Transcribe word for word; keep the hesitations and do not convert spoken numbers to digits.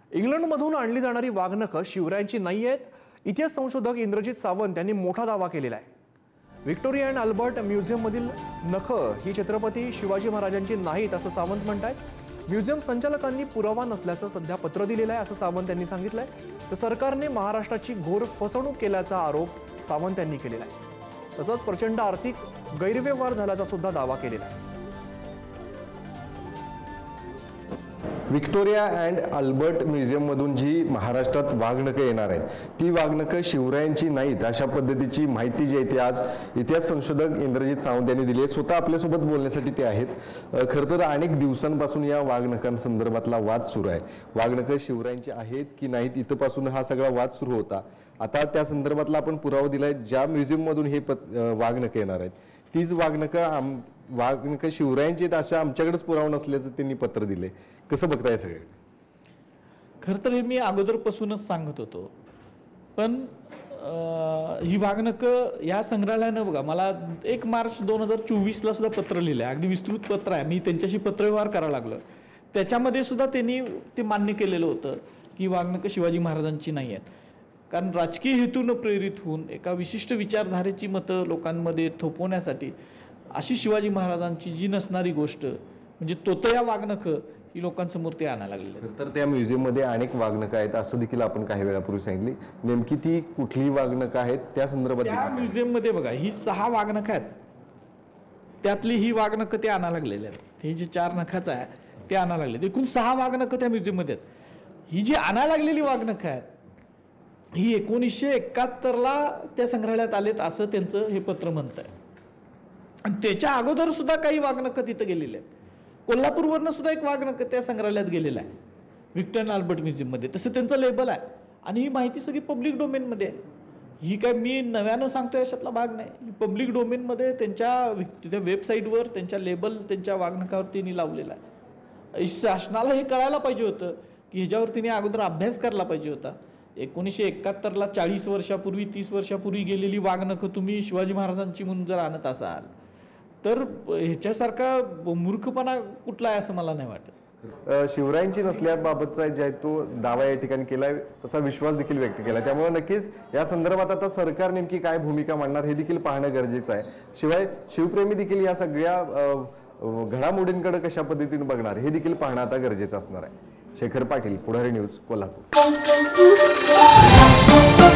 इंग्लंडमधून आणली जाणारी वाघनखं शिवरायांची नाही आहेत, इतिहास संशोधक इंद्रजित सावंत यांनी मोठा दावा केलेला आहे। व्हिक्टोरिया अँड अल्बर्ट म्युझियममधील नखं ही छत्रपती शिवाजी महाराजांची नाहीत असं सावंत म्हणतात। म्युझियम संचालकांनी पुरावा नसल्याचं सध्या पत्र दिलेलं आहे असं सावंत यांनी सांगितलंय। तर सरकारने महाराष्ट्राची घोर फसवणूक केल्याचा आरोप सावंत यांनी केलेला आहे। तसंच प्रचंड आर्थिक गैरव्यवहार झाल्याचा सुद्धा दावा केलेला आहे। व्हिक्टोरिया अँड अल्बर्ट म्युझियममधून जी महाराष्ट्रात वाघनखं येणार आहेत ती वाघनखं शिवरायांची नाहीत अशा पद्धतीची माहिती जी आहे ती आज इतिहास संशोधक इंद्रजित सावंत यांनी दिली आहे। स्वतः आपल्यासोबत बोलण्यासाठी ते आहेत। खरं तर अनेक दिवसांपासून या वाघनखांसंदर्भातला वाद सुरू आहे। वाघनखं शिवरायांची आहेत की नाहीत इथपासून हा सगळा वाद सुरू होता। आता त्या संदर्भातला आपण पुरावा दिलाय। ज्या म्युझियममधून हे वाघनखं येणार आहेत तीच वाघनखं वाघनखं शिवरायांची आहेत अशा आमच्याकडेच पुरावा नसल्याचं त्यांनी पत्र दिले। कसं बघताय सगळे? खरं तर हे मी अगोदरपासूनच सांगत होतो, पण ही वाघनखं या संग्रहालयानं बघा मला एक मार्च दोन हजार चोवीस ला सुद्धा पत्र लिहिलं आहे। अगदी विस्तृत पत्र आहे। मी त्यांच्याशी पत्रव्यवहार करायला लागलो। त्याच्यामध्ये सुद्धा त्यांनी ते मान्य केलेलं होतं की वाघनखं शिवाजी महाराजांची नाही आहेत, कारण राजकीय हेतून प्रेरित होऊन एका विशिष्ट विचारधारेची मतं लोकांमध्ये थोपवण्यासाठी अशी शिवाजी महाराजांची जी नसणारी गोष्ट म्हणजे तोतया वाघनखं ही लोकांसमोर ते आणायला लागले। तर त्या म्युझियम मध्ये अनेक वाघनखं आहेत असं देखील आपण काही वेळापूर्वी सांगितली। नेमकी ती कुठली वाघनखं आहेत त्या संदर्भात? त्या म्युझियम मध्ये बघा ही सहा वाघनखं आहेत, त्यातली ही वाघनखं ते आणायला लागलेले आहेत। हे जे चार नखाचं आहे ते आणायला लागले। एकूण सहा वाघनखं त्या म्युझियम मध्ये आहेत। ही जी आणायला लागलेली वाघनखं आहेत ही एकोणीसशे एकाहत्तर ला त्या संग्रहालयात आलेत असं त्यांचं हे पत्र म्हणत आहे। आणि त्याच्या अगोदर सुद्धा काही वाघनखं तिथं गेलेले आहेत। कोल्हापूरवरनं सुद्धा एक वाघनखं त्या संग्रहालयात गेलेला आहे व्हिक्टोरिया अल्बर्ट म्युझियम मध्ये, तसं त्यांचं लेबल आहे। आणि ही माहिती सगळी पब्लिक डोमेन मध्ये आहे। ही काय मी नव्यानं सांगतोय अशातला भाग नाही। ही पब्लिक डोमेन मध्ये त्यांच्या वेबसाईटवर त्यांच्या लेबल त्यांच्या वाघनखावर त्यांनी लावलेला आहे। शासनाला हे कळायला पाहिजे होतं की ह्याच्यावर तिने अगोदर अभ्यास करायला पाहिजे होता। एकोणीसशे एकाहत्तर ला चाळीस वर्षापूर्वी तीस वर्षापूर्वी गेलेली वाघनखं तुम्ही शिवाजी महाराजांची म्हणून जर आणत असाल तर ह्याच्यासारखा मूर्खपणा कुठला आहे असं मला नाही वाटत। शिवरायांची नसल्याबाबतचा जे आहे तो दावा या ठिकाणी केलाय, तसा विश्वास देखील व्यक्त केला। त्यामुळे नक्कीच या संदर्भात आता सरकार नेमकी काय भूमिका मांडणार हे देखील पाहणं गरजेचं आहे। शिवाय शिवप्रेमी देखील या सगळ्या घडामोडींकडे कशा पद्धतीने बघणार हे देखील पाहणं आता गरजेचं असणार आहे। शेखर पाटील, पुढारी न्यूज, कोल्हापूर।